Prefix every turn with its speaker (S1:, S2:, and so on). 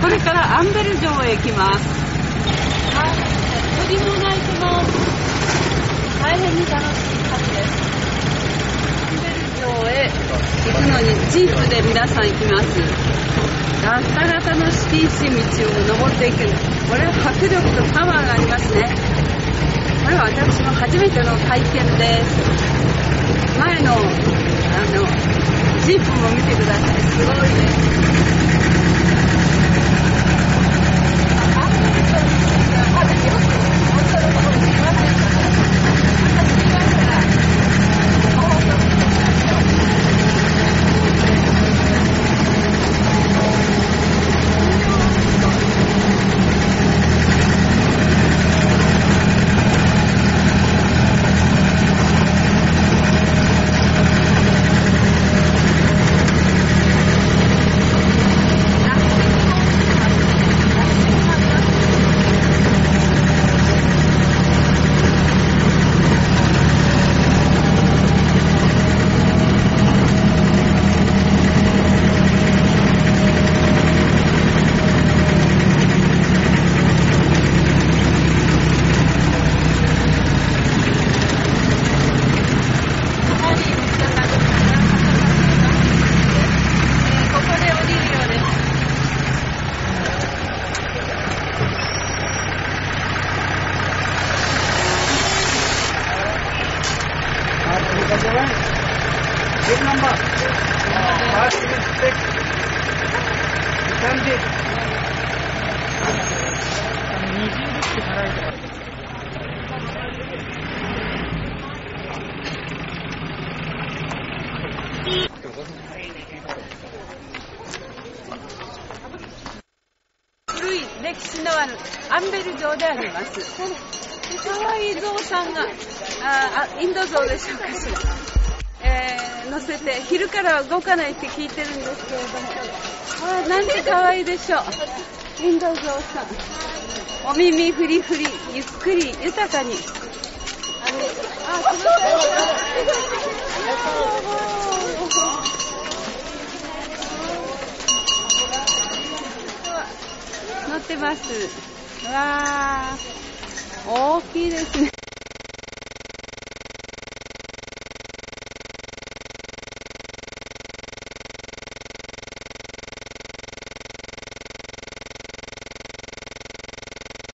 S1: これからアンベル城へ行きます。
S2: はい、鳥も鳴いてます。大変に楽しい旅です。
S1: アンベル城へ行くのにジープで皆さん行きます。ガタガタのシティシ道を登っていく。これは迫力とパワーがありますね。これは私も初めての体験です。前のジープも見てください。すごいです。Big number. Last minute 6. Transit. 20って払いとか。古い歴史のあるアンベル城であります。かわいい象さんがインド象でしょうかしら。乗せて昼からは動かないって聞いてるんですけれども、なんてかわいいでしょう。インド象さん、お耳フリフリ、ゆっくり豊かに。乗ってます。わー、大きいですね。